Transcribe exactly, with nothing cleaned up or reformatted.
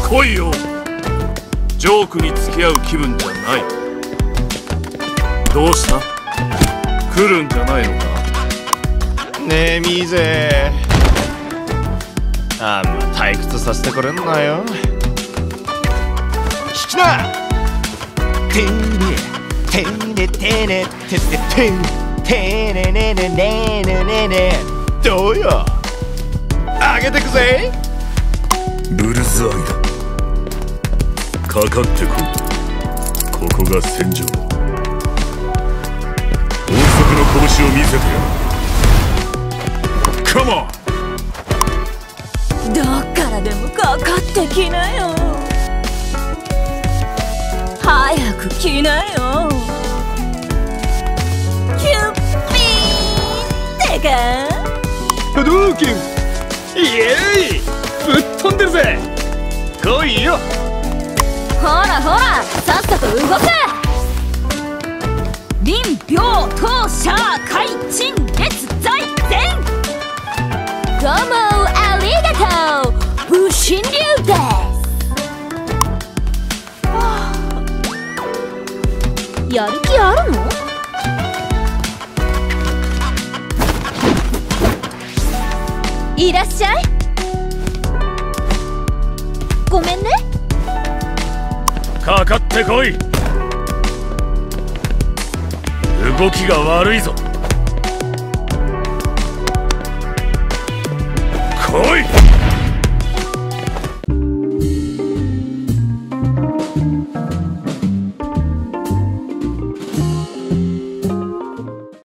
来いよ。ジョークに付き合う気分じゃない。どうした？来るんじゃないのか？ ねえミーゼ、あんま退屈させてくれんなよ。聞きな。てねてねてねてててんてねねねねねねね、どうよ、あげてくぜ。 ブルズアイだ。かかってこい。ここが戦場だ。音速の拳を見せてやる。カモン。 どっからでもかかってきなよ。早く来なよ。キュッピーってか。 波動拳、イエーイ、ぶっ飛んでるぜ。来いよ。 ほらほら、さっさと動け。臨病当社開陳列在前。どうもありがとう、不審流です。はあ、やる気あるの？いらっしゃい。ごめんね。 かかってこい。動きが悪いぞ。